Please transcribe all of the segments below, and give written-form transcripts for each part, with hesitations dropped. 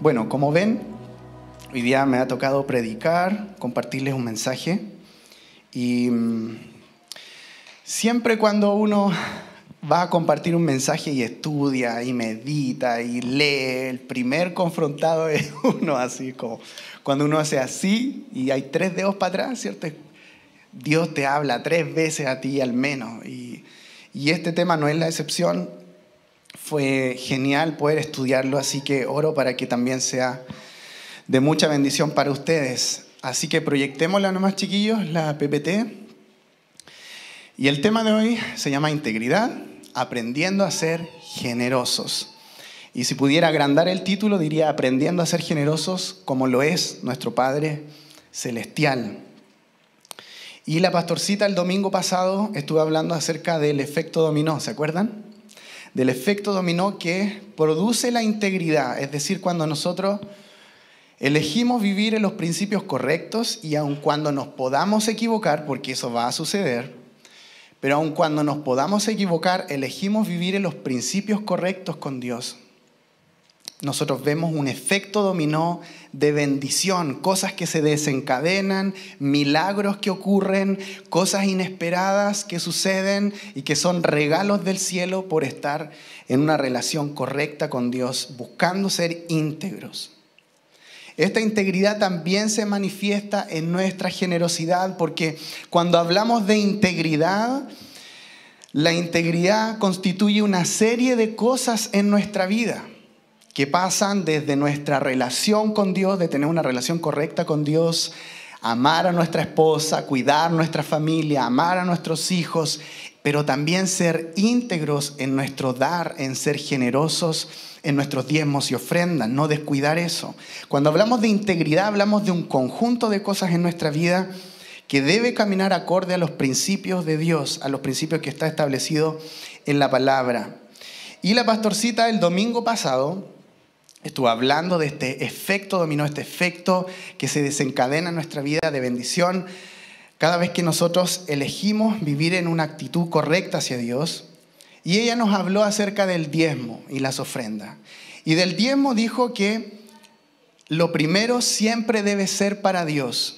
Bueno, como ven, hoy día me ha tocado predicar, compartirles un mensaje. Y siempre cuando uno va a compartir un mensaje y estudia y medita y lee, el primer confrontado es uno, así como cuando uno hace así y hay 3 dedos para atrás, ¿cierto? Dios te habla 3 veces a ti al menos. Y este tema no es la excepción. Fue genial poder estudiarlo, así que oro para que también sea de mucha bendición para ustedes. Así que proyectémosla nomás, chiquillos, la PPT. Y el tema de hoy se llama Integridad, aprendiendo a ser generosos. Y si pudiera agrandar el título, diría aprendiendo a ser generosos como lo es nuestro Padre Celestial. Y la pastorcita el domingo pasado estuvo hablando acerca del efecto dominó, ¿se acuerdan? Del efecto dominó que produce la integridad, es decir, cuando nosotros elegimos vivir en los principios correctos y aun cuando nos podamos equivocar, porque eso va a suceder, pero aun cuando nos podamos equivocar, elegimos vivir en los principios correctos con Dios. Nosotros vemos un efecto dominó de bendición, cosas que se desencadenan, milagros que ocurren, cosas inesperadas que suceden y que son regalos del cielo por estar en una relación correcta con Dios, buscando ser íntegros. Esta integridad también se manifiesta en nuestra generosidad, porque cuando hablamos de integridad, la integridad constituye una serie de cosas en nuestra vida que pasan desde nuestra relación con Dios, de tener una relación correcta con Dios, amar a nuestra esposa, cuidar nuestra familia, amar a nuestros hijos, pero también ser íntegros en nuestro dar, en ser generosos en nuestros diezmos y ofrendas, no descuidar eso. Cuando hablamos de integridad, hablamos de un conjunto de cosas en nuestra vida que debe caminar acorde a los principios de Dios, a los principios que está establecido en la palabra. Y la pastorcita el domingo pasado estuvo hablando de este efecto dominó, este efecto que se desencadena en nuestra vida de bendición cada vez que nosotros elegimos vivir en una actitud correcta hacia Dios. Y ella nos habló acerca del diezmo y las ofrendas. Y del diezmo dijo que lo primero siempre debe ser para Dios.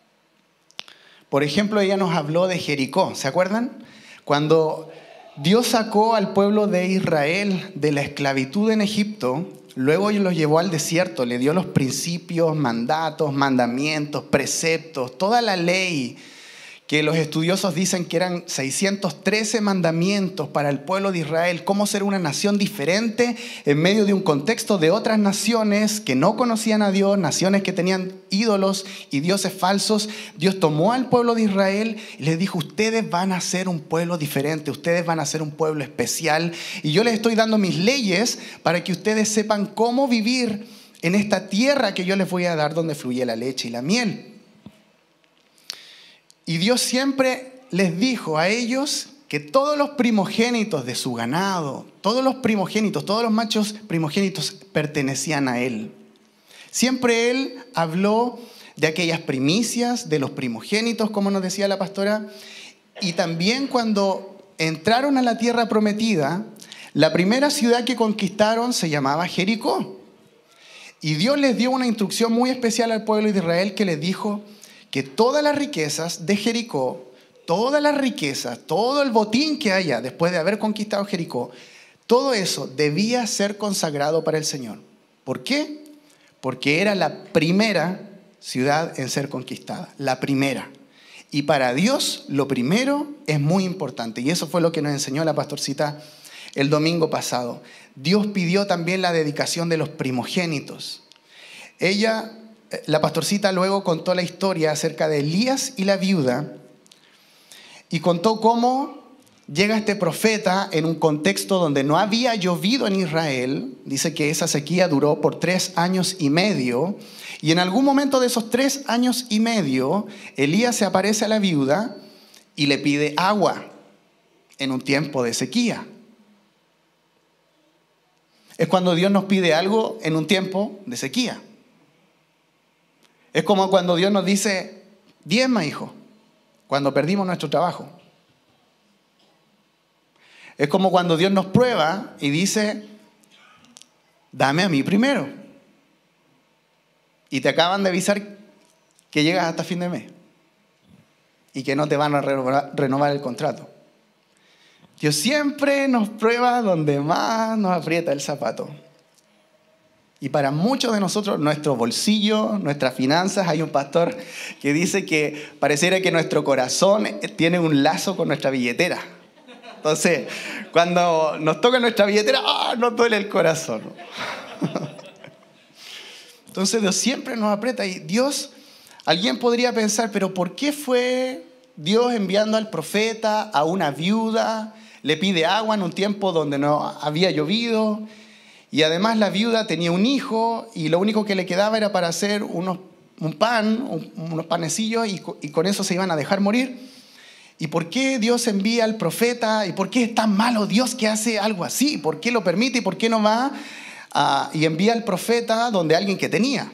Por ejemplo, ella nos habló de Jericó, ¿se acuerdan? Cuando Dios sacó al pueblo de Israel de la esclavitud en Egipto, luego los llevó al desierto, le dio los principios, mandatos, mandamientos, preceptos, toda la ley que los estudiosos dicen que eran 613 mandamientos para el pueblo de Israel, cómo ser una nación diferente en medio de un contexto de otras naciones que no conocían a Dios, naciones que tenían ídolos y dioses falsos. Dios tomó al pueblo de Israel y les dijo, ustedes van a ser un pueblo diferente, ustedes van a ser un pueblo especial y yo les estoy dando mis leyes para que ustedes sepan cómo vivir en esta tierra que yo les voy a dar donde fluye la leche y la miel. Y Dios siempre les dijo a ellos que todos los primogénitos de su ganado, todos los primogénitos, todos los machos primogénitos pertenecían a Él. Siempre Él habló de aquellas primicias, de los primogénitos, como nos decía la pastora. Y también cuando entraron a la tierra prometida, la primera ciudad que conquistaron se llamaba Jericó. Y Dios les dio una instrucción muy especial al pueblo de Israel que les dijo que todas las riquezas de Jericó, todas las riquezas, todo el botín que haya después de haber conquistado Jericó, todo eso debía ser consagrado para el Señor. ¿Por qué? Porque era la primera ciudad en ser conquistada, la primera. Y para Dios lo primero es muy importante. Y eso fue lo que nos enseñó la pastorcita el domingo pasado. Dios pidió también la dedicación de los primogénitos. La pastorcita luego contó la historia acerca de Elías y la viuda y contó cómo llega este profeta en un contexto donde no había llovido en Israel. Dice que esa sequía duró por 3 años y medio y en algún momento de esos 3 años y medio Elías se aparece a la viuda y le pide agua en un tiempo de sequía. Es cuando Dios nos pide algo en un tiempo de sequía. Es como cuando Dios nos dice, diezma, hijo, cuando perdimos nuestro trabajo. Es como cuando Dios nos prueba y dice, dame a mí primero. y te acaban de avisar que llegas hasta fin de mes y que no te van a renovar el contrato. Dios siempre nos prueba donde más nos aprieta el zapato. Y para muchos de nosotros, nuestro bolsillo, nuestras finanzas, hay un pastor que dice que pareciera que nuestro corazón tiene un lazo con nuestra billetera. Entonces, cuando nos toca nuestra billetera, nos duele el corazón. Entonces, Dios siempre nos aprieta. Y Dios, alguien podría pensar, pero ¿por qué fue Dios enviando al profeta a una viuda? Le pide agua en un tiempo donde no había llovido. Y además la viuda tenía un hijo y lo único que le quedaba era para hacer unos panecillos y con eso se iban a dejar morir. ¿Y por qué Dios envía al profeta? ¿Y por qué es tan malo Dios que hace algo así? ¿Por qué lo permite y por qué no va y envía al profeta donde alguien que tenía?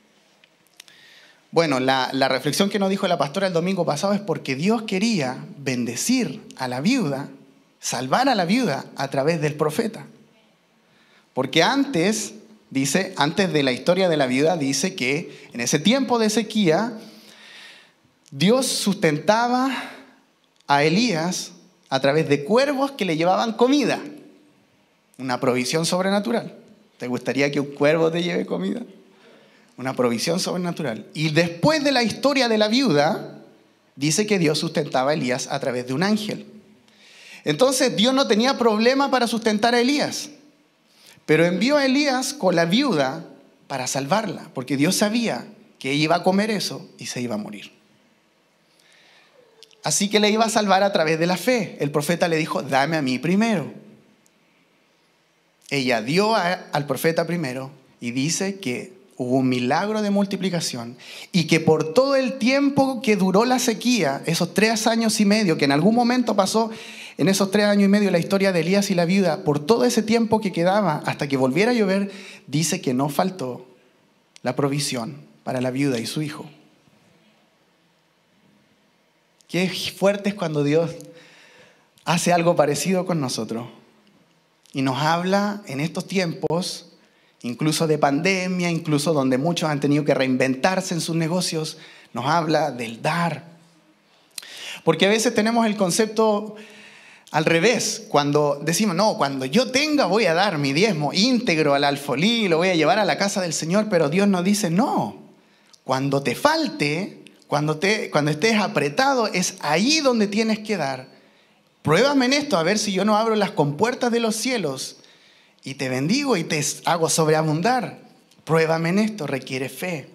Bueno, la reflexión que nos dijo la pastora el domingo pasado es porque Dios quería bendecir a la viuda, salvar a la viuda a través del profeta. Porque antes de la historia de la viuda, dice que en ese tiempo de sequía, Dios sustentaba a Elías a través de cuervos que le llevaban comida. Una provisión sobrenatural. ¿Te gustaría que un cuervo te lleve comida? Una provisión sobrenatural. Y después de la historia de la viuda, dice que Dios sustentaba a Elías a través de un ángel. Entonces Dios no tenía problema para sustentar a Elías. Pero envió a Elías con la viuda para salvarla, porque Dios sabía que ella iba a comer eso y se iba a morir. Así que le iba a salvar a través de la fe. El profeta le dijo, dame a mí primero. Ella dio al profeta primero y dice que hubo un milagro de multiplicación y que por todo el tiempo que duró la sequía, esos 3 años y medio, que en algún momento pasó en esos 3 años y medio la historia de Elías y la viuda, por todo ese tiempo que quedaba hasta que volviera a llover, dice que no faltó la provisión para la viuda y su hijo. Qué fuerte es cuando Dios hace algo parecido con nosotros y nos habla en estos tiempos, incluso de pandemia, incluso donde muchos han tenido que reinventarse en sus negocios, nos habla del dar. Porque a veces tenemos el concepto al revés, cuando decimos, no, cuando yo tenga voy a dar mi diezmo íntegro al alfolí, lo voy a llevar a la casa del Señor, pero Dios nos dice, no, cuando te falte, cuando estés apretado, es ahí donde tienes que dar. Pruébame en esto, a ver si yo no abro las compuertas de los cielos y te bendigo y te hago sobreabundar. Pruébame en esto, requiere fe.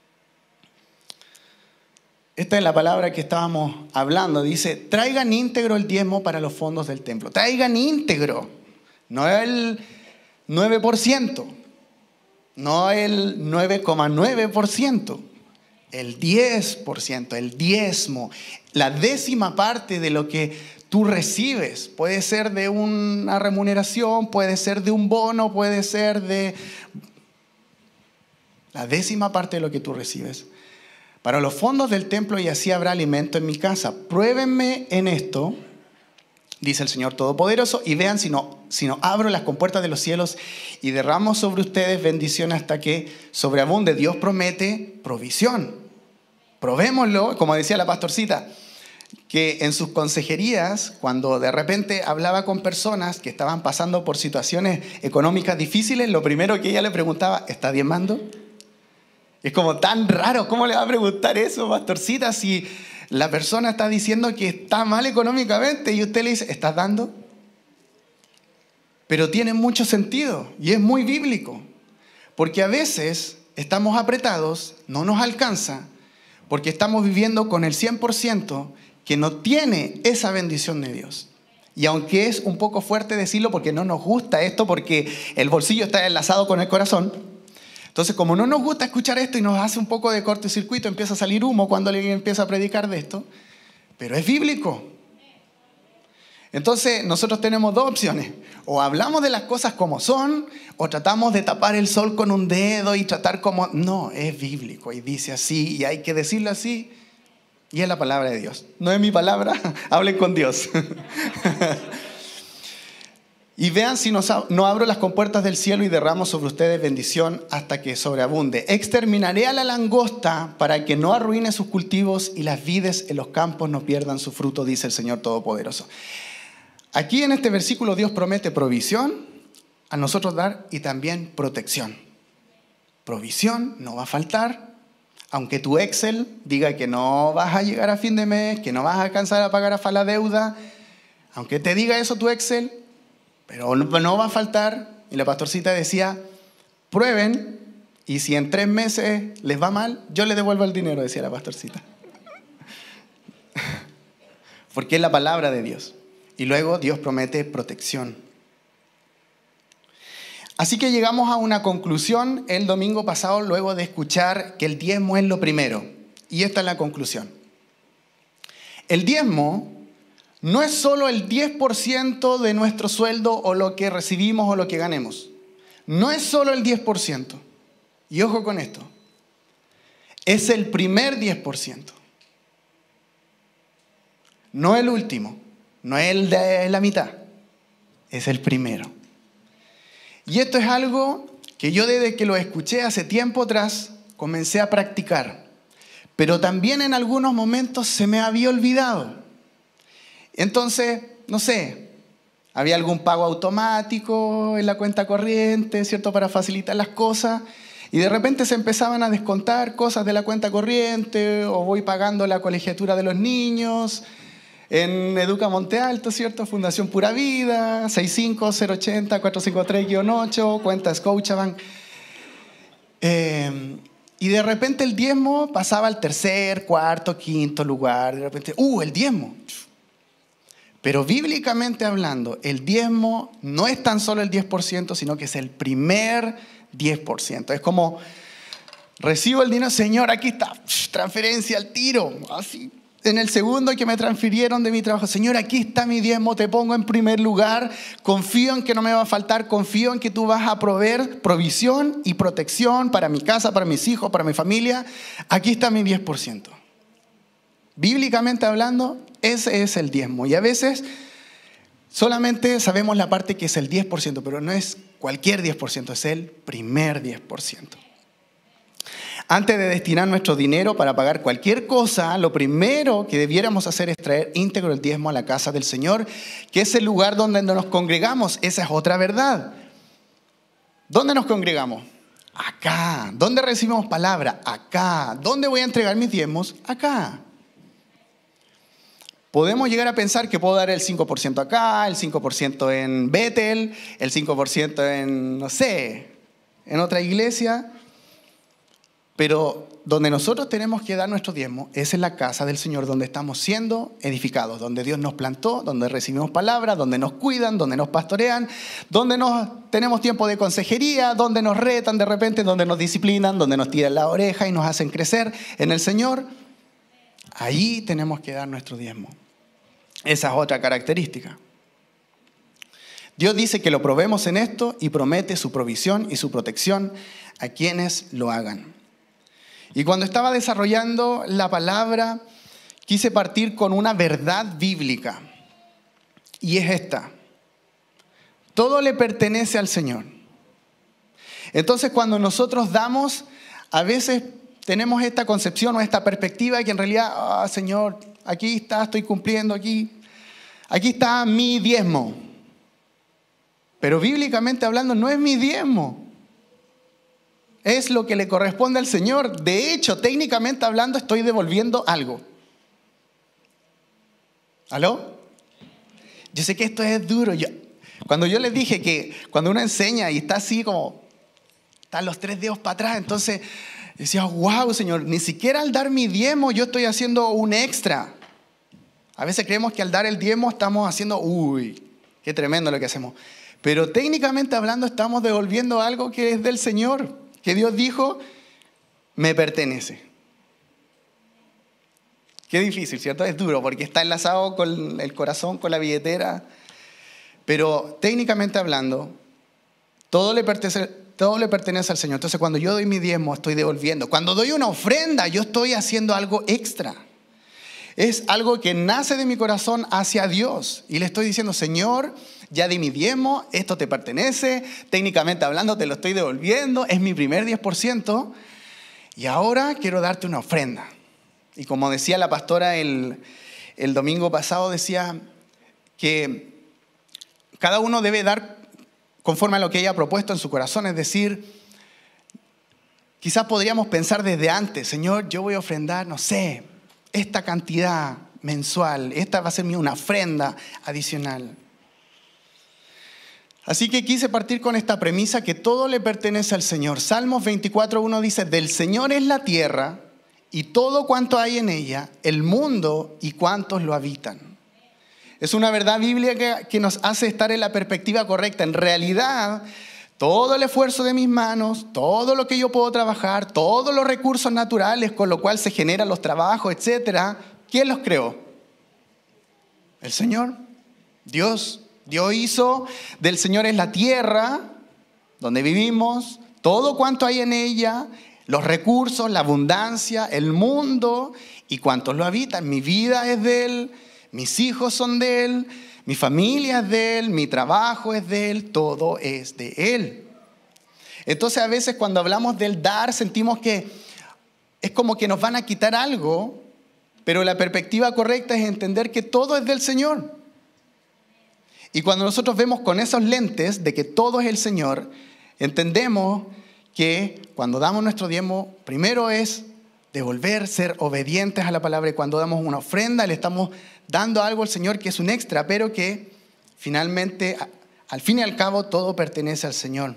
Esta es la palabra que estábamos hablando. Dice, traigan íntegro el diezmo para los fondos del templo. Traigan íntegro, no el 9%, no el 9,9%, el 10%, el diezmo, la 10ª parte de lo que tú recibes. Puede ser de una remuneración, puede ser de un bono, puede ser de la 10ª parte de lo que tú recibes. Para los fondos del templo, y así habrá alimento en mi casa. Pruébenme en esto, dice el Señor Todopoderoso, y vean si no abro las compuertas de los cielos y derramo sobre ustedes bendición hasta que sobreabunde. Dios promete provisión. Probémoslo, como decía la pastorcita, que en sus consejerías, cuando de repente hablaba con personas que estaban pasando por situaciones económicas difíciles, lo primero que ella le preguntaba, ¿está diezmando? Es como tan raro, ¿cómo le va a preguntar eso, pastorcita, si la persona está diciendo que está mal económicamente y usted le dice, ¿estás dando? Pero tiene mucho sentido y es muy bíblico, porque a veces estamos apretados, no nos alcanza, porque estamos viviendo con el 100% que no tiene esa bendición de Dios. Y aunque es un poco fuerte decirlo porque no nos gusta esto, porque el bolsillo está enlazado con el corazón, entonces, como no nos gusta escuchar esto y nos hace un poco de cortocircuito, empieza a salir humo cuando alguien empieza a predicar de esto, pero es bíblico. Entonces, nosotros tenemos 2 opciones. O hablamos de las cosas como son, o tratamos de tapar el sol con un dedo y tratar como... No, es bíblico y dice así, y hay que decirlo así, y es la palabra de Dios. No es mi palabra, hablen con Dios. Y vean si no abro las compuertas del cielo y derramo sobre ustedes bendición hasta que sobreabunde. Exterminaré a la langosta para que no arruine sus cultivos y las vides en los campos no pierdan su fruto, dice el Señor Todopoderoso. Aquí en este versículo Dios promete provisión a nosotros dar y también protección. Provisión no va a faltar. Aunque tu Excel diga que no vas a llegar a fin de mes, que no vas a alcanzar a pagar a la deuda, aunque te diga eso tu Excel, pero no va a faltar. Y la pastorcita decía, prueben y si en 3 meses les va mal, yo les devuelvo el dinero, decía la pastorcita. Porque es la palabra de Dios. Y luego Dios promete protección. Así que llegamos a una conclusión el domingo pasado luego de escuchar que el diezmo es lo primero. Y esta es la conclusión. El diezmo no es solo el 10% de nuestro sueldo o lo que recibimos o lo que ganemos. No es solo el 10%. Y ojo con esto. Es el primer 10%. No el último. No es el de la mitad. Es el primero. Y esto es algo que yo desde que lo escuché hace tiempo atrás comencé a practicar. Pero también en algunos momentos se me había olvidado. Entonces, no sé, había algún pago automático en la cuenta corriente, ¿cierto? Para facilitar las cosas. Y de repente se empezaban a descontar cosas de la cuenta corriente o voy pagando la colegiatura de los niños. En Educa Monte Alto, ¿cierto? Fundación Pura Vida, 65080-453-8, cuenta Scotiabank. Y de repente el diezmo pasaba al tercer, cuarto, quinto lugar. De repente, el diezmo. Pero bíblicamente hablando, el diezmo no es tan solo el 10%, sino que es el primer 10%. Es como, recibo el dinero, Señor, aquí está, transferencia al tiro, así. En el segundo que me transfirieron de mi trabajo, Señor, aquí está mi diezmo, te pongo en primer lugar, confío en que no me va a faltar, confío en que tú vas a proveer provisión y protección para mi casa, para mis hijos, para mi familia. Aquí está mi 10%. Bíblicamente hablando, ese es el diezmo. Y a veces solamente sabemos la parte que es el 10%, pero no es cualquier 10%, es el primer 10%. Antes de destinar nuestro dinero para pagar cualquier cosa, lo primero que debiéramos hacer es traer íntegro el diezmo a la casa del Señor, que es el lugar donde nos congregamos. Esa es otra verdad. ¿Dónde nos congregamos? Acá. ¿Dónde recibimos palabra? Acá. ¿Dónde voy a entregar mis diezmos? Acá. Podemos llegar a pensar que puedo dar el 5% acá, el 5% en Bethel, el 5% en, no sé, en otra iglesia. Pero donde nosotros tenemos que dar nuestro diezmo es en la casa del Señor, donde estamos siendo edificados, donde Dios nos plantó, donde recibimos palabra, donde nos cuidan, donde nos pastorean, donde tenemos tiempo de consejería, donde nos retan de repente, donde nos disciplinan, donde nos tiran la oreja y nos hacen crecer en el Señor. Ahí tenemos que dar nuestro diezmo. Esa es otra característica. Dios dice que lo probemos en esto y promete su provisión y su protección a quienes lo hagan. Y cuando estaba desarrollando la palabra, quise partir con una verdad bíblica. Y es esta. Todo le pertenece al Señor. Entonces, cuando nosotros damos, a veces tenemos esta concepción o esta perspectiva de que en realidad, Señor, aquí está, estoy cumpliendo, aquí está mi diezmo. Pero bíblicamente hablando, no es mi diezmo. Es lo que le corresponde al Señor. De hecho, técnicamente hablando, estoy devolviendo algo. ¿Aló? Yo sé que esto es duro. Cuando yo les dije que cuando uno enseña y está así como, están los 3 dedos para atrás, entonces decía, wow, Señor, ni siquiera al dar mi diezmo yo estoy haciendo un extra. A veces creemos que al dar el diezmo estamos haciendo, qué tremendo lo que hacemos. Pero técnicamente hablando estamos devolviendo algo que es del Señor. Que Dios dijo, me pertenece. Qué difícil, ¿cierto? Es duro porque está enlazado con el corazón, con la billetera. Pero técnicamente hablando, todo le pertenece al Señor. Entonces cuando yo doy mi diezmo, estoy devolviendo. Cuando doy una ofrenda, yo estoy haciendo algo extra. Es algo que nace de mi corazón hacia Dios. Y le estoy diciendo, Señor, ya di mi diezmo, esto te pertenece, técnicamente hablando te lo estoy devolviendo, es mi primer 10%, y ahora quiero darte una ofrenda. Y como decía la pastora el domingo pasado, decía que cada uno debe dar conforme a lo que ella ha propuesto en su corazón, es decir, quizás podríamos pensar desde antes, Señor, yo voy a ofrendar, no sé, esta cantidad mensual, esta va a ser una ofrenda adicional. Así que quise partir con esta premisa que todo le pertenece al Señor. Salmos 24:1 dice, del Señor es la tierra y todo cuanto hay en ella, el mundo y cuantos lo habitan. Es una verdad bíblica que nos hace estar en la perspectiva correcta. En realidad, todo el esfuerzo de mis manos, todo lo que yo puedo trabajar, todos los recursos naturales con los cuales se generan los trabajos, etc. ¿Quién los creó? El Señor, Dios. Dios hizo del Señor es la tierra donde vivimos, todo cuanto hay en ella, los recursos, la abundancia, el mundo y cuantos lo habitan. Mi vida es de Él, mis hijos son de Él, mi familia es de Él, mi trabajo es de Él, todo es de Él. Entonces a veces cuando hablamos del dar sentimos que es como que nos van a quitar algo, pero la perspectiva correcta es entender que todo es del Señor. Y cuando nosotros vemos con esos lentes de que todo es el Señor, entendemos que cuando damos nuestro diezmo, primero es devolver, ser obedientes a la palabra. Y cuando damos una ofrenda, le estamos dando algo al Señor que es un extra, pero que finalmente, al fin y al cabo, todo pertenece al Señor.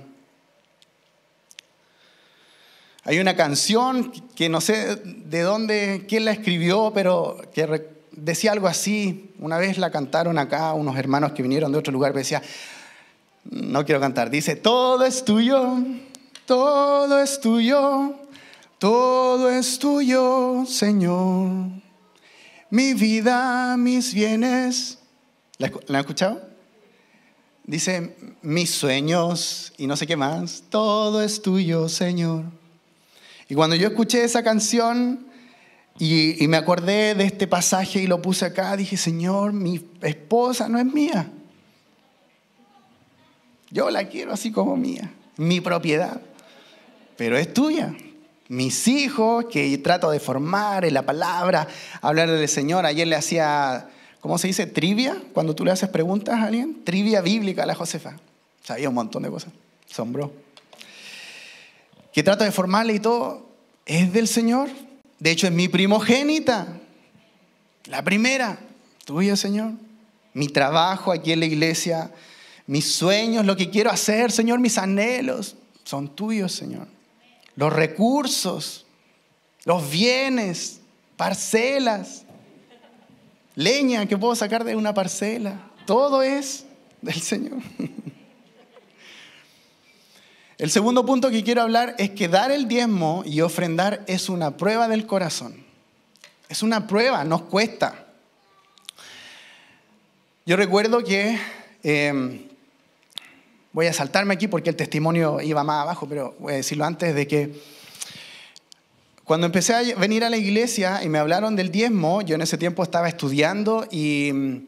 Hay una canción que no sé de dónde, quién la escribió, pero que decía algo así. Una vez la cantaron acá unos hermanos que vinieron de otro lugar, pero decía, no quiero cantar, dice, todo es tuyo, todo es tuyo, todo es tuyo, Señor. Mi vida, mis bienes. ¿La han escuchado? Dice, mis sueños y no sé qué más, todo es tuyo, Señor. Y cuando yo escuché esa canción y me acordé de este pasaje y lo puse acá, dije, Señor, mi esposa no es mía. Yo la quiero así como mía, mi propiedad, pero es tuya. Mis hijos, que trato de formar en la palabra, hablar del Señor. Ayer le hacía, ¿cómo se dice? Trivia, cuando tú le haces preguntas a alguien. Trivia bíblica a la Josefa. Sabía un montón de cosas. Asombró. Que trato de formarle y todo, es del Señor. De hecho, es mi primogénita. La primera, tuya, Señor. Mi trabajo aquí en la iglesia, mis sueños, lo que quiero hacer, Señor, mis anhelos, son tuyos, Señor. Los recursos, los bienes, parcelas, leña que puedo sacar de una parcela, todo es del Señor. El segundo punto que quiero hablar es que dar el diezmo y ofrendar es una prueba del corazón. Es una prueba, nos cuesta. Yo recuerdo que, voy a saltarme aquí porque el testimonio iba más abajo, pero voy a decirlo antes de que cuando empecé a venir a la iglesia y me hablaron del diezmo, yo en ese tiempo estaba estudiando y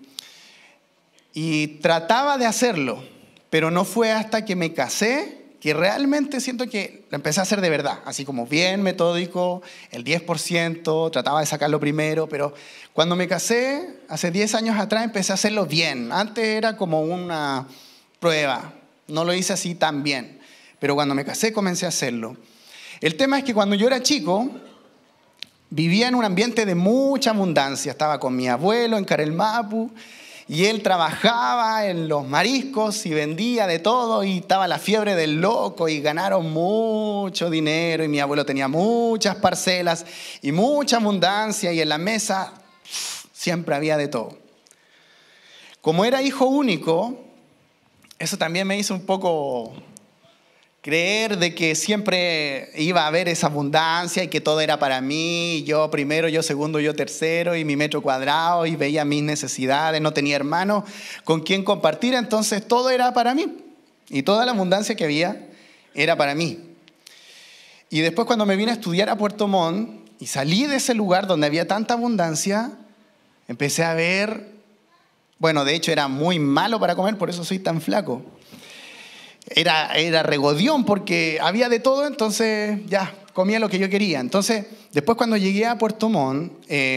trataba de hacerlo, pero no fue hasta que me casé que realmente siento que lo empecé a hacer de verdad, así como bien metódico, el 10%, trataba de sacarlo primero, pero cuando me casé, hace 10 años atrás, empecé a hacerlo bien. Antes era como una prueba, no lo hice así tan bien, pero cuando me casé comencé a hacerlo. El tema es que cuando yo era chico, vivía en un ambiente de mucha abundancia, estaba con mi abuelo en Carelmapu, y él trabajaba en los mariscos y vendía de todo y estaba la fiebre del loco y ganaron mucho dinero y mi abuelo tenía muchas parcelas y mucha abundancia y en la mesa siempre había de todo. Como era hijo único, eso también me hizo un poco creer de que siempre iba a haber esa abundancia y que todo era para mí, yo primero, yo segundo, yo tercero y mi metro cuadrado y veía mis necesidades, no tenía hermanos con quien compartir, entonces todo era para mí y toda la abundancia que había era para mí. Y después cuando me vine a estudiar a Puerto Montt y salí de ese lugar donde había tanta abundancia, Empecé a ver, bueno, de hecho era muy malo para comer, por eso soy tan flaco. Era regodión porque había de todo, entonces ya, comía lo que yo quería. Entonces, después cuando llegué a Puerto Montt,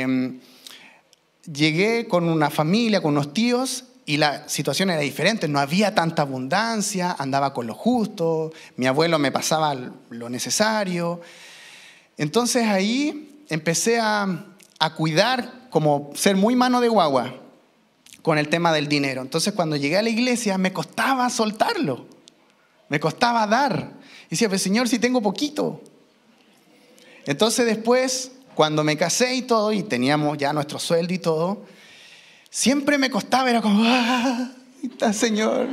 llegué con una familia, con unos tíos, y la situación era diferente. No había tanta abundancia, andaba con lo justo, mi abuelo me pasaba lo necesario. Entonces ahí empecé a cuidar, como ser muy mano de guagua con el tema del dinero. Entonces cuando llegué a la iglesia me costaba soltarlo, me costaba dar. Y decía, pues Señor, si tengo poquito. Entonces después, cuando me casé y todo, y teníamos ya nuestro sueldo y todo, siempre me costaba, era como, ¡ah! Está, Señor.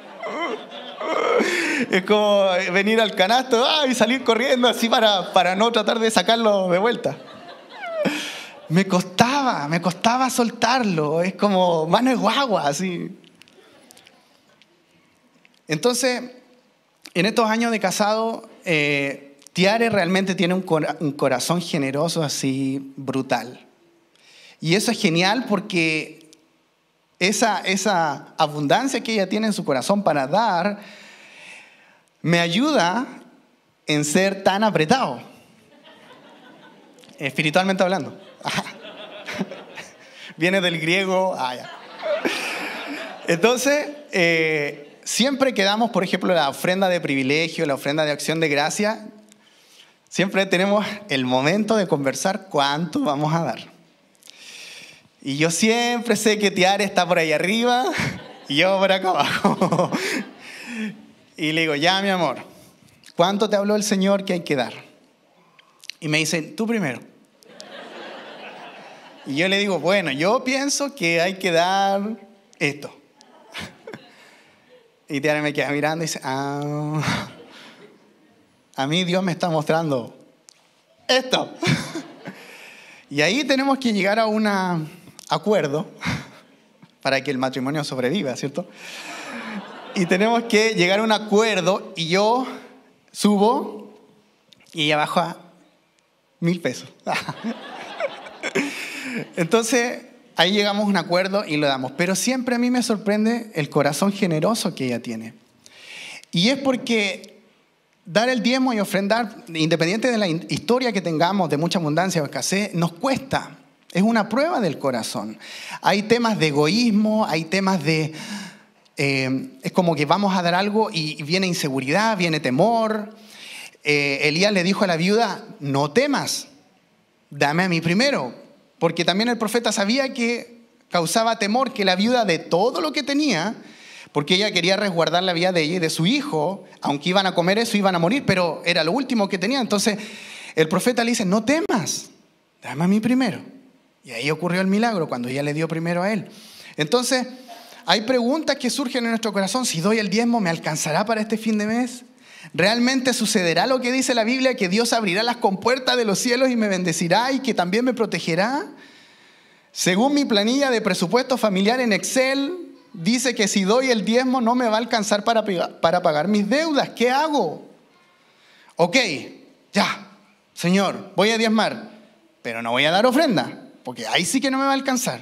Es como venir al canasto y salir corriendo así para no tratar de sacarlo de vuelta. Me costaba soltarlo. Es como mano de guagua, así. Entonces, en estos años de casado, Tiare realmente tiene un corazón generoso así brutal. Y eso es genial porque esa abundancia que ella tiene en su corazón para dar me ayuda en ser tan apretado, espiritualmente hablando. Viene del griego. Ya. Entonces, siempre que damos, por ejemplo, la ofrenda de privilegio, la ofrenda de acción de gracia, siempre tenemos el momento de conversar cuánto vamos a dar. Y yo siempre sé que Tiare está por ahí arriba y yo por acá abajo. Y le digo, ya, mi amor, ¿cuánto te habló el Señor que hay que dar? Y me dice, tú primero. Y yo le digo, bueno, yo pienso que hay que dar esto. Y Tiare me queda mirando y dice, a mí Dios me está mostrando esto. Y ahí tenemos que llegar a un acuerdo para que el matrimonio sobreviva, ¿cierto? Y tenemos que llegar a un acuerdo y yo subo y ella baja 1,000 pesos. Entonces, ahí llegamos a un acuerdo y lo damos. Pero siempre a mí me sorprende el corazón generoso que ella tiene. Y es porque dar el diezmo y ofrendar, independiente de la historia que tengamos de mucha abundancia o escasez, nos cuesta. Es una prueba del corazón. Hay temas de egoísmo, hay temas de... es como que vamos a dar algo y viene inseguridad, viene temor. Elías le dijo a la viuda, no temas, dame a mí primero. Porque también el profeta sabía que causaba temor que la viuda de todo lo que tenía, porque ella quería resguardar la vida de ella y de su hijo, aunque iban a comer eso, iban a morir, pero era lo último que tenía. Entonces el profeta le dice, no temas, dame a mí primero. Y ahí ocurrió el milagro, cuando ella le dio primero a él. Entonces, hay preguntas que surgen en nuestro corazón. Si doy el diezmo, ¿me alcanzará para este fin de mes? ¿Realmente sucederá lo que dice la Biblia, que Dios abrirá las compuertas de los cielos y me bendecirá y que también me protegerá? Según mi planilla de presupuesto familiar en Excel, dice que si doy el diezmo no me va a alcanzar para pagar mis deudas. ¿Qué hago? Ok, ya, Señor, voy a diezmar, pero no voy a dar ofrenda, porque ahí sí que no me va a alcanzar.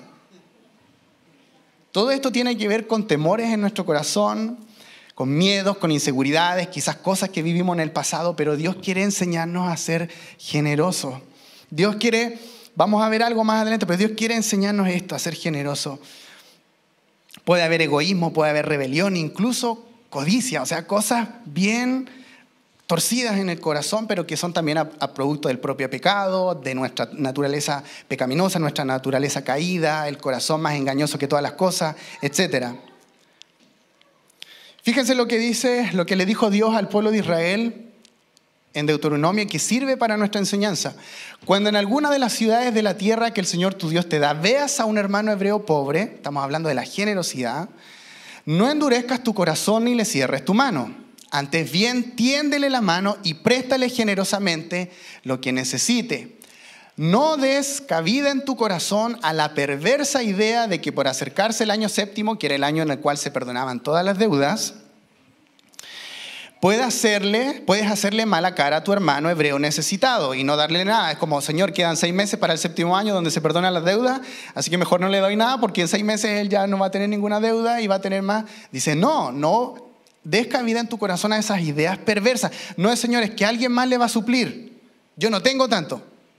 Todo esto tiene que ver con temores en nuestro corazón, con miedos, con inseguridades, quizás cosas que vivimos en el pasado, pero Dios quiere enseñarnos a ser generosos. Dios quiere, vamos a ver algo más adelante, pero Dios quiere enseñarnos esto, a ser generosos. Puede haber egoísmo, puede haber rebelión, incluso codicia, o sea, cosas bien torcidas en el corazón, pero que son también a producto del propio pecado, de nuestra naturaleza pecaminosa, nuestra naturaleza caída, el corazón más engañoso que todas las cosas, etc. Fíjense lo que dice, lo que le dijo Dios al pueblo de Israel en Deuteronomio, que sirve para nuestra enseñanza. Cuando en alguna de las ciudades de la tierra que el Señor tu Dios te da, veas a un hermano hebreo pobre, estamos hablando de la generosidad, no endurezcas tu corazón ni le cierres tu mano. Antes bien, tiéndele la mano y préstale generosamente lo que necesite. No des cabida en tu corazón a la perversa idea de que por acercarse el año séptimo, que era el año en el cual se perdonaban todas las deudas, puedes hacerle mala cara a tu hermano hebreo necesitado y no darle nada. Es como, Señor, quedan 6 meses para el 7º año donde se perdonan las deudas, así que mejor no le doy nada porque en 6 meses él ya no va a tener ninguna deuda y va a tener más. Dice, no des cabida en tu corazón a esas ideas perversas. No es, Señor, es que alguien más le va a suplir. Yo no tengo tanto.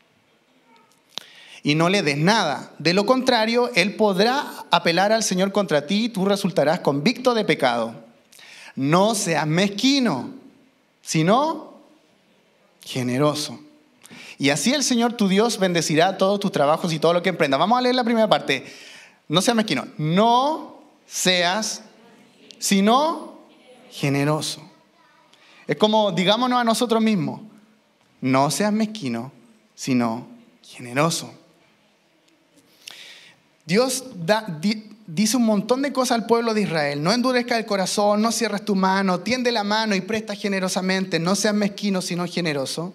Y no le des nada. De lo contrario, él podrá apelar al Señor contra ti y tú resultarás convicto de pecado. No seas mezquino, sino generoso. Y así el Señor tu Dios bendecirá todos tus trabajos y todo lo que emprendas. Vamos a leer la primera parte. No seas mezquino. No seas, sino generoso. Es como, digámonos a nosotros mismos, no seas mezquino, sino generoso. Dios dice un montón de cosas al pueblo de Israel. No endurezcas el corazón, no cierres tu mano, tiende la mano y presta generosamente. No seas mezquino, sino generoso.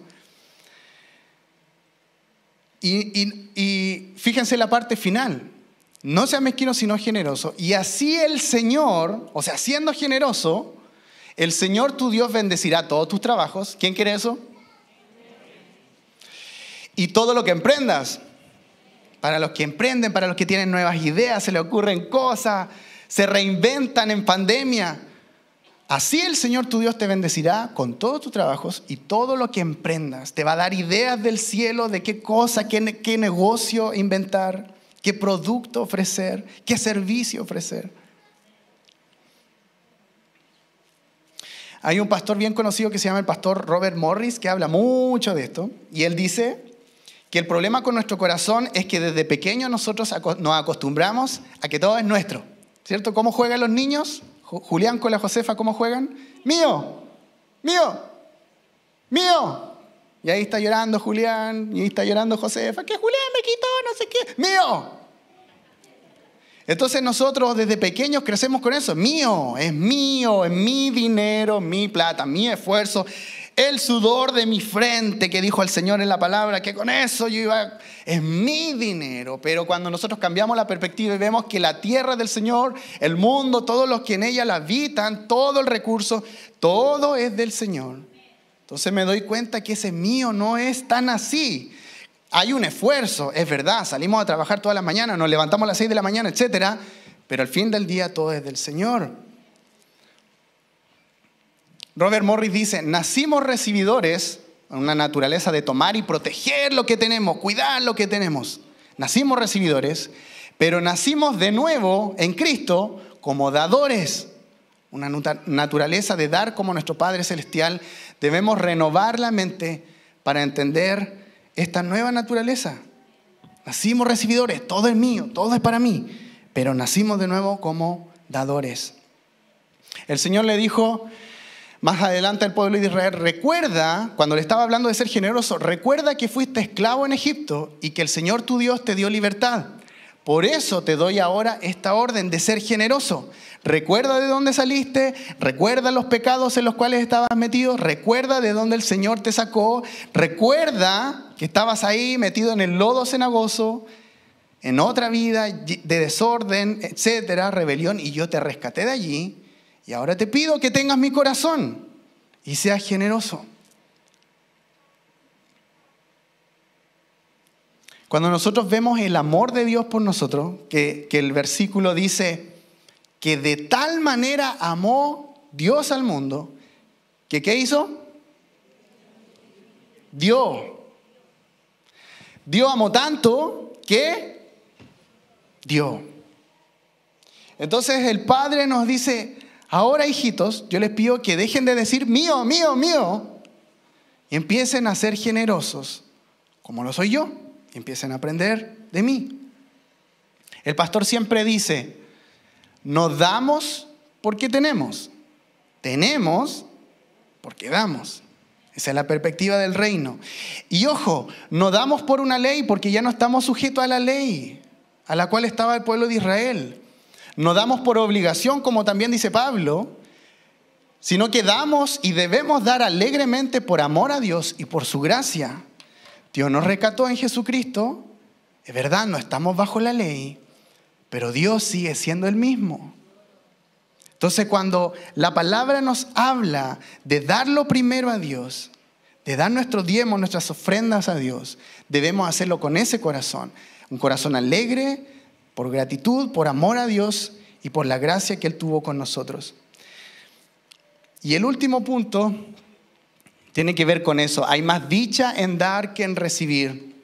Y fíjense la parte final. No seas mezquino, sino generoso. Y así el Señor, o sea, siendo generoso, el Señor tu Dios bendecirá todos tus trabajos. ¿Quién quiere eso? Y todo lo que emprendas. Para los que emprenden, para los que tienen nuevas ideas, se les ocurren cosas, se reinventan en pandemia. Así el Señor tu Dios te bendecirá con todos tus trabajos y todo lo que emprendas. Te va a dar ideas del cielo de qué cosa, qué negocio inventar, qué producto ofrecer, qué servicio ofrecer. Hay un pastor bien conocido que se llama el pastor Robert Morris que habla mucho de esto y él dice que el problema con nuestro corazón es que desde pequeños nosotros nos acostumbramos a que todo es nuestro, ¿cierto? ¿Cómo juegan los niños? Julián con la Josefa, ¿cómo juegan? Mío, mío, mío. Y ahí está llorando Julián, y ahí está llorando Josefa, que Julián me quitó, no sé qué. Mío. Entonces nosotros desde pequeños crecemos con eso. Mío, es mi dinero, mi plata, mi esfuerzo. El sudor de mi frente que dijo el Señor en la palabra, que con eso yo iba, es mi dinero. Pero cuando nosotros cambiamos la perspectiva y vemos que la tierra es del Señor, el mundo, todos los que en ella la habitan, todo el recurso, todo es del Señor. Entonces me doy cuenta que ese mío no es tan así. Hay un esfuerzo, es verdad, salimos a trabajar todas las mañanas, nos levantamos a las 6 de la mañana, etcétera, pero al fin del día todo es del Señor. Robert Morris dice, nacimos recibidores, una naturaleza de tomar y proteger lo que tenemos, cuidar lo que tenemos. Nacimos recibidores, pero nacimos de nuevo en Cristo como dadores. Una naturaleza de dar como nuestro Padre Celestial. Debemos renovar la mente para entender esta nueva naturaleza. Nacimos recibidores, todo es mío, todo es para mí, pero nacimos de nuevo como dadores. El Señor le dijo más adelante al pueblo de Israel, recuerda, cuando le estaba hablando de ser generoso, recuerda que fuiste esclavo en Egipto y que el Señor tu Dios te dio libertad. Por eso te doy ahora esta orden de ser generoso. Recuerda de dónde saliste, recuerda los pecados en los cuales estabas metido, recuerda de dónde el Señor te sacó, recuerda que estabas ahí metido en el lodo cenagoso, en otra vida de desorden, etcétera, rebelión, y yo te rescaté de allí. Y ahora te pido que tengas mi corazón y seas generoso. Cuando nosotros vemos el amor de Dios por nosotros, que el versículo dice que de tal manera amó Dios al mundo, que ¿qué hizo? Dio amó tanto que dio. Entonces el Padre nos dice, ahora hijitos, yo les pido que dejen de decir mío, mío, mío, y empiecen a ser generosos, como lo soy yo, y empiecen a aprender de mí. El pastor siempre dice, no damos porque tenemos porque damos. Esa es la perspectiva del reino. Y ojo, no damos por una ley porque ya no estamos sujetos a la ley a la cual estaba el pueblo de Israel. No damos por obligación, como también dice Pablo, sino que damos y debemos dar alegremente por amor a Dios y por su gracia. Dios nos rescató en Jesucristo. Es verdad, no estamos bajo la ley, pero Dios sigue siendo el mismo. Entonces, cuando la palabra nos habla de dar lo primero a Dios, de dar nuestros diezmos, nuestras ofrendas a Dios, debemos hacerlo con ese corazón. Un corazón alegre, por gratitud, por amor a Dios y por la gracia que Él tuvo con nosotros. Y el último punto tiene que ver con eso. Hay más dicha en dar que en recibir.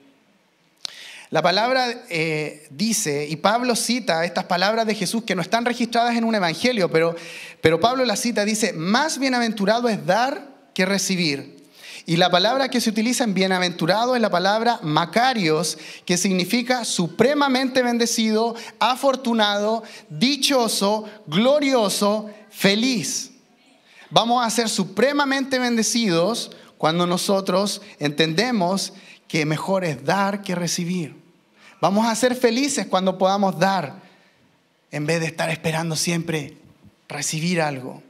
La palabra dice, y Pablo cita estas palabras de Jesús que no están registradas en un evangelio, pero Pablo las cita, dice, más bienaventurado es dar que recibir. Y la palabra que se utiliza en bienaventurado es la palabra makarios, que significa supremamente bendecido, afortunado, dichoso, glorioso, feliz. Vamos a ser supremamente bendecidos cuando nosotros entendemos que mejor es dar que recibir. Vamos a ser felices cuando podamos dar, en vez de estar esperando siempre recibir algo.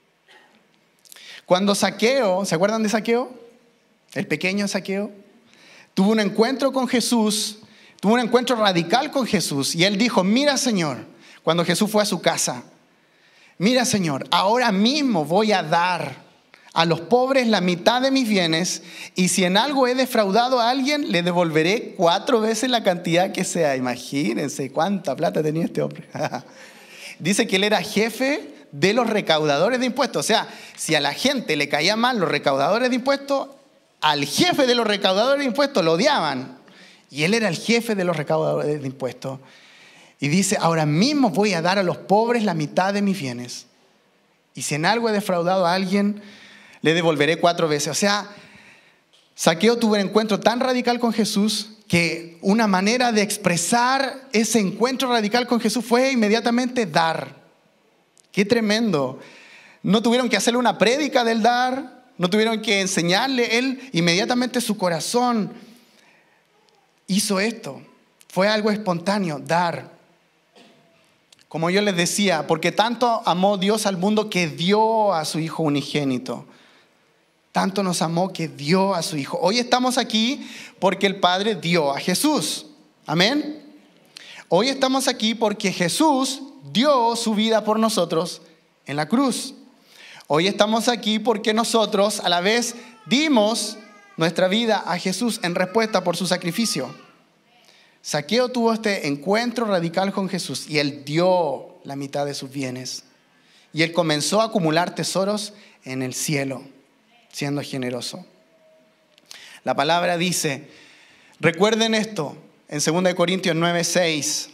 Cuando Zaqueo, ¿se acuerdan de Zaqueo? El pequeño Zaqueo. Tuvo un encuentro con Jesús, tuvo un encuentro radical con Jesús. Y él dijo, mira Señor, cuando Jesús fue a su casa, mira Señor, ahora mismo voy a dar a los pobres la mitad de mis bienes, y si en algo he defraudado a alguien, le devolveré 4 veces la cantidad que sea. Imagínense cuánta plata tenía este hombre. Dice que él era jefe de los recaudadores de impuestos. O sea, si a la gente le caía mal los recaudadores de impuestos, al jefe de los recaudadores de impuestos lo odiaban. Y él era el jefe de los recaudadores de impuestos. Y dice, ahora mismo voy a dar a los pobres la mitad de mis bienes. Y si en algo he defraudado a alguien, le devolveré 4 veces. O sea, Zaqueo tuvo un encuentro tan radical con Jesús que una manera de expresar ese encuentro radical con Jesús fue inmediatamente dar. ¡Qué tremendo! No tuvieron que hacerle una prédica del dar, no tuvieron que enseñarle. Él inmediatamente su corazón hizo esto. Fue algo espontáneo, dar. Como yo les decía, porque tanto amó Dios al mundo que dio a su Hijo unigénito. Tanto nos amó que dio a su Hijo. Hoy estamos aquí porque el Padre dio a Jesús. Amén. Hoy estamos aquí porque Jesús dio su vida por nosotros en la cruz. Hoy estamos aquí porque nosotros a la vez dimos nuestra vida a Jesús en respuesta por su sacrificio. Zaqueo tuvo este encuentro radical con Jesús y él dio la mitad de sus bienes. Y él comenzó a acumular tesoros en el cielo, siendo generoso. La palabra dice, recuerden esto, en 2 Corintios 9:6.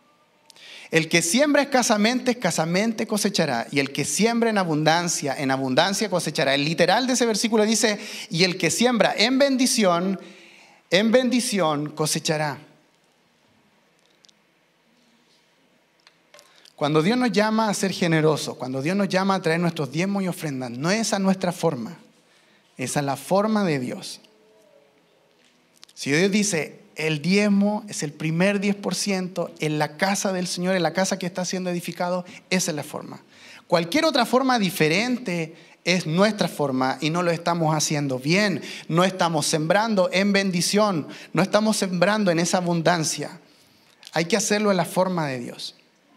El que siembra escasamente cosechará. Y el que siembra en abundancia cosechará. El literal de ese versículo dice, y el que siembra en bendición cosechará. Cuando Dios nos llama a ser generosos, cuando Dios nos llama a traer nuestros diezmos y ofrendas, no es a nuestra forma, es a la forma de Dios. Si Dios dice, el diezmo es el primer 10% en la casa del Señor, en la casa que está siendo edificado, esa es la forma. Cualquier otra forma diferente es nuestra forma y no lo estamos haciendo bien. No estamos sembrando en bendición, no estamos sembrando en esa abundancia. Hay que hacerlo en la forma de Dios.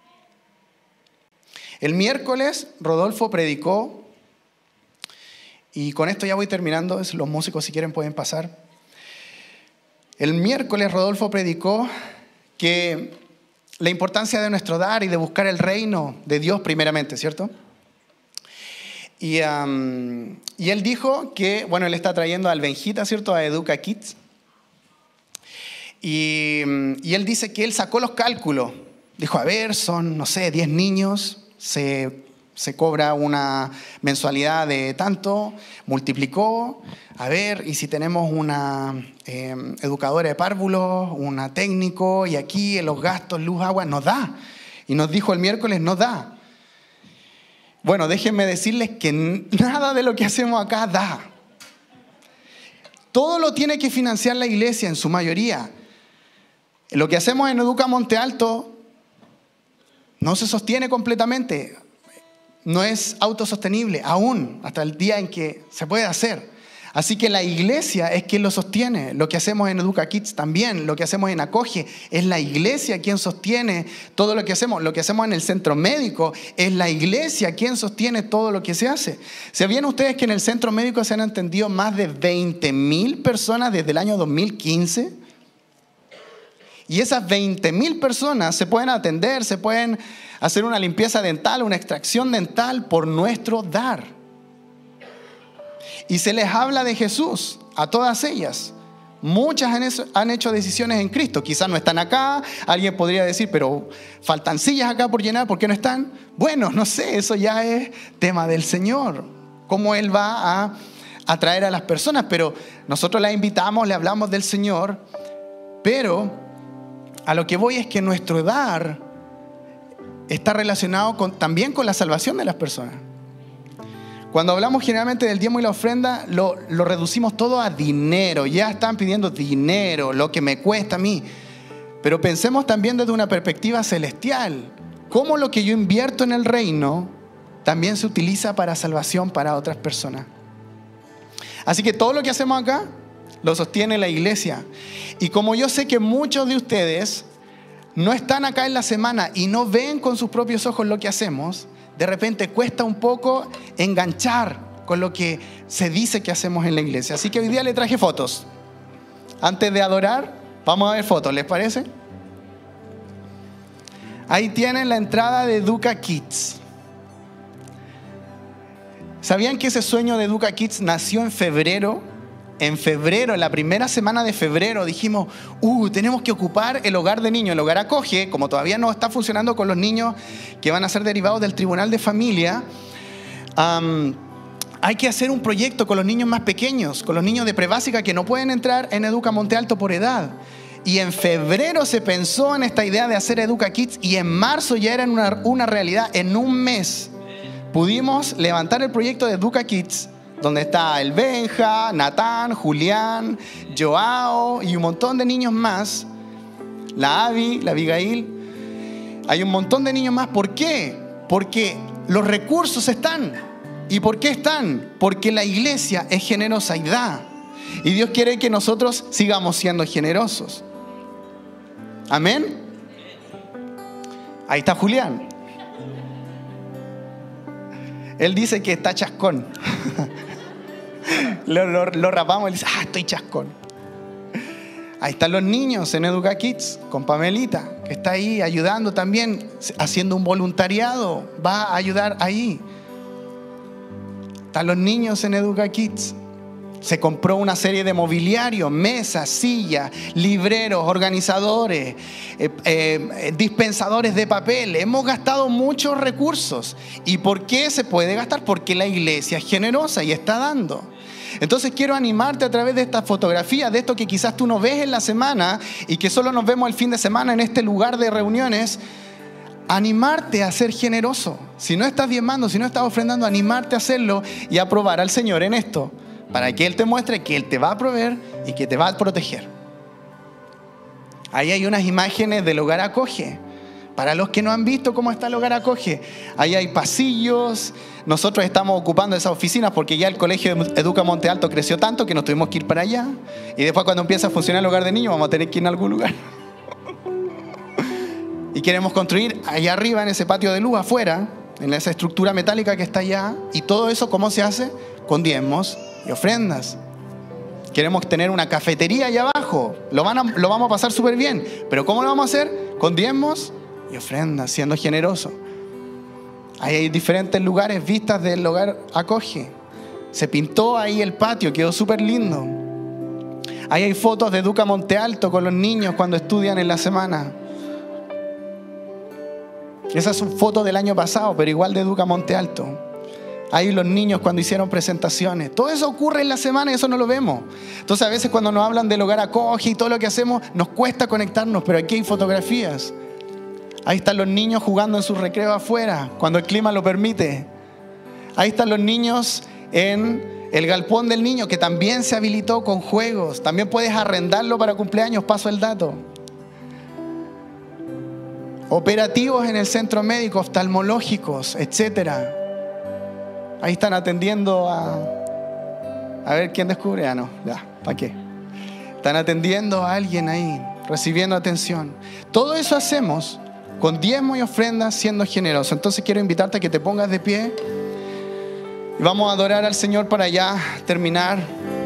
El miércoles Rodolfo predicó, y con esto ya voy terminando, los músicos si quieren pueden pasar. El miércoles Rodolfo predicó que la importancia de nuestro dar y de buscar el reino de Dios primeramente, ¿cierto? Y él dijo que, bueno, él está trayendo al Benjita, ¿cierto? A Educa Kids. Y él dice que él sacó los cálculos. Dijo, a ver, son, no sé, 10 niños, se cobra una mensualidad de tanto, multiplicó, a ver, y si tenemos una educadora de párvulos, una técnico, y aquí en los gastos, luz, agua, nos da. Y nos dijo el miércoles, no da. Bueno, déjenme decirles que nada de lo que hacemos acá da. Todo lo tiene que financiar la iglesia en su mayoría. Lo que hacemos en Educa Monte Alto no se sostiene completamente. No es autosostenible aún hasta el día en que se puede hacer. Así que la iglesia es quien lo sostiene. Lo que hacemos en Educa Kids también, lo que hacemos en Acoge, es la iglesia quien sostiene todo lo que hacemos. Lo que hacemos en el centro médico, es la iglesia quien sostiene todo lo que se hace. ¿Sabían ustedes que en el centro médico se han atendido más de 20.000 personas desde el año 2015? Y esas 20.000 personas se pueden atender, se pueden hacer una limpieza dental, una extracción dental por nuestro dar. Y se les habla de Jesús a todas ellas. Muchas han hecho decisiones en Cristo. Quizás no están acá. Alguien podría decir, pero faltan sillas acá por llenar, ¿por qué no están? Bueno, no sé, eso ya es tema del Señor. Cómo Él va a atraer a las personas. Pero nosotros las invitamos, le hablamos del Señor. Pero a lo que voy es que nuestro dar está relacionado también con la salvación de las personas. Cuando hablamos generalmente del diezmo y la ofrenda, lo reducimos todo a dinero. Ya están pidiendo dinero, lo que me cuesta a mí. Pero pensemos también desde una perspectiva celestial. Cómo lo que yo invierto en el reino también se utiliza para salvación para otras personas. Así que todo lo que hacemos acá lo sostiene la iglesia. Y como yo sé que muchos de ustedes no están acá en la semana y no ven con sus propios ojos lo que hacemos, de repente cuesta un poco enganchar con lo que se dice que hacemos en la iglesia. Así que hoy día le traje fotos. Antes de adorar, vamos a ver fotos, ¿les parece? Ahí tienen la entrada de Educa Kids. ¿Sabían que ese sueño de Educa Kids nació en febrero? En febrero, en la primera semana de febrero, dijimos, tenemos que ocupar el hogar de niños. El hogar Acoge, como todavía no está funcionando con los niños que van a ser derivados del Tribunal de Familia, hay que hacer un proyecto con los niños más pequeños, con los niños de prebásica que no pueden entrar en Educa Monte Alto por edad. Y en febrero se pensó en esta idea de hacer Educa Kids y en marzo ya era una realidad. En un mes pudimos levantar el proyecto de Educa Kids, donde está el Benja, Natán, Julián, Joao y un montón de niños más. La Abby, la Abigail. Hay un montón de niños más. ¿Por qué? Porque los recursos están. ¿Y por qué están? Porque la iglesia es generosa y da. Y Dios quiere que nosotros sigamos siendo generosos. Amén. Ahí está Julián. Él dice que está chascón. Lo rapamos y dice, estoy chascón. Ahí están los niños en Educa Kids con Pamelita, que está ahí ayudando también, haciendo un voluntariado, va a ayudar ahí. Están los niños en Educa Kids. Se compró una serie de mobiliario, mesas, sillas, libreros, organizadores, dispensadores de papel. Hemos gastado muchos recursos. ¿Y por qué se puede gastar? Porque la iglesia es generosa y está dando. Entonces quiero animarte a través de estas fotografías, de esto que quizás tú no ves en la semana y que solo nos vemos el fin de semana en este lugar de reuniones. Animarte a ser generoso. Si no estás diezmando, si no estás ofrendando, animarte a hacerlo y a probar al Señor en esto, para que Él te muestre que Él te va a proveer y que te va a proteger. Ahí hay unas imágenes del hogar Acoge. Para los que no han visto cómo está el hogar Acoge, ahí hay pasillos. Nosotros estamos ocupando esas oficinas porque ya el colegio Educa Monte Alto creció tanto que nos tuvimos que ir para allá. Y después, cuando empiece a funcionar el hogar de niños, vamos a tener que ir a algún lugar. Y queremos construir allá arriba, en ese patio de luz afuera, en esa estructura metálica que está allá. Y todo eso, ¿cómo se hace? Con diezmos y ofrendas. Queremos tener una cafetería allá abajo. Lo vamos a pasar súper bien. ¿Pero cómo lo vamos a hacer? Con diezmos y ofrendas, siendo generoso. Ahí hay diferentes lugares, vistas del hogar Acoge. Se pintó ahí el patio, quedó súper lindo. Ahí hay fotos de Educa Monte Alto con los niños cuando estudian en la semana. Esas son fotos del año pasado, pero igual de Educa Monte Alto. Ahí los niños cuando hicieron presentaciones. Todo eso ocurre en la semana y eso no lo vemos. Entonces a veces cuando nos hablan del hogar Acoge y todo lo que hacemos, nos cuesta conectarnos, pero aquí hay fotografías. Ahí están los niños jugando en su recreo afuera, cuando el clima lo permite. Ahí están los niños en el galpón del niño, que también se habilitó con juegos. También puedes arrendarlo para cumpleaños, paso el dato. Operativos en el centro médico, oftalmológicos, etcétera. Ahí están atendiendo A ver, ¿quién descubre? Ah, no, ya, ¿para qué? Están atendiendo a alguien ahí, recibiendo atención. Todo eso hacemos con diezmo y ofrendas, siendo generosos. Entonces quiero invitarte a que te pongas de pie y vamos a adorar al Señor para ya terminar.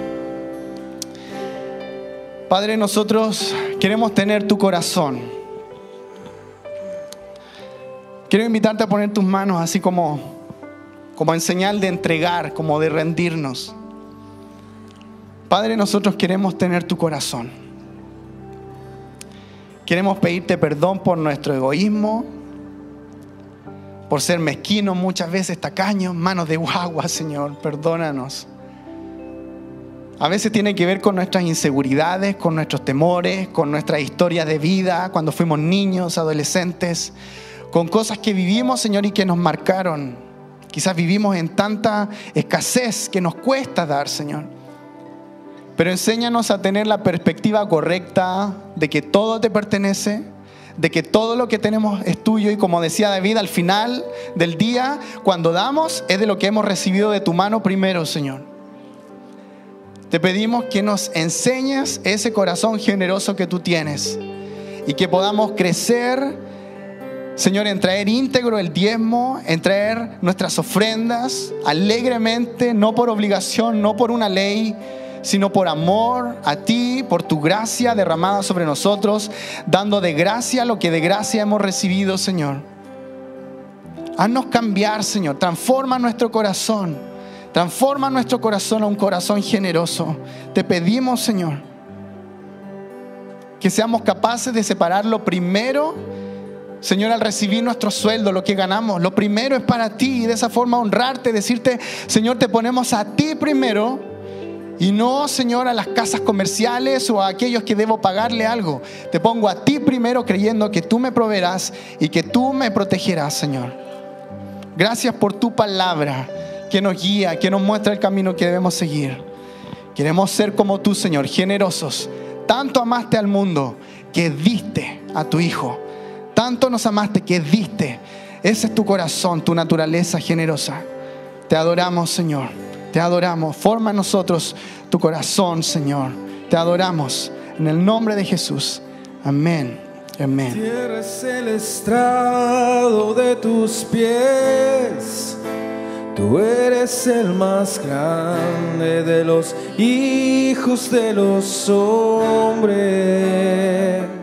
Padre, nosotros queremos tener tu corazón. Quiero invitarte a poner tus manos así como en señal de entregar, como de rendirnos. Padre, nosotros queremos tener tu corazón. Queremos pedirte perdón por nuestro egoísmo, por ser mezquinos, muchas veces tacaños, manos de guagua, Señor, perdónanos. A veces tiene que ver con nuestras inseguridades, con nuestros temores, con nuestra historia de vida, cuando fuimos niños, adolescentes, con cosas que vivimos, Señor, y que nos marcaron. Quizás vivimos en tanta escasez que nos cuesta dar, Señor. Pero enséñanos a tener la perspectiva correcta de que todo te pertenece, de que todo lo que tenemos es tuyo. Y como decía David, al final del día, cuando damos, es de lo que hemos recibido de tu mano primero, Señor. Te pedimos que nos enseñes ese corazón generoso que tú tienes y que podamos crecer, Señor, en traer íntegro el diezmo, en traer nuestras ofrendas alegremente, no por obligación, no por una ley, sino por amor a ti, por tu gracia derramada sobre nosotros, dando de gracia lo que de gracia hemos recibido, Señor. Haznos cambiar, Señor. Transforma nuestro corazón. Transforma nuestro corazón a un corazón generoso. Te pedimos, Señor, que seamos capaces de separar lo primero, Señor, al recibir nuestro sueldo, lo que ganamos. Lo primero es para ti, y de esa forma honrarte, decirte, Señor, te ponemos a ti primero. Y no, Señor, a las casas comerciales o a aquellos que debo pagarle algo. Te pongo a ti primero, creyendo que tú me proveerás y que tú me protegerás, Señor. Gracias por tu palabra que nos guía, que nos muestra el camino que debemos seguir. Queremos ser como tú, Señor, generosos. Tanto amaste al mundo que diste a tu Hijo. Tanto nos amaste que diste. Ese es tu corazón, tu naturaleza generosa. Te adoramos, Señor. Te adoramos. Forma en nosotros tu corazón, Señor. Te adoramos en el nombre de Jesús. Amén. Amén. Tierra es el estrado de tus pies. Tú eres el más grande de los hijos de los hombres.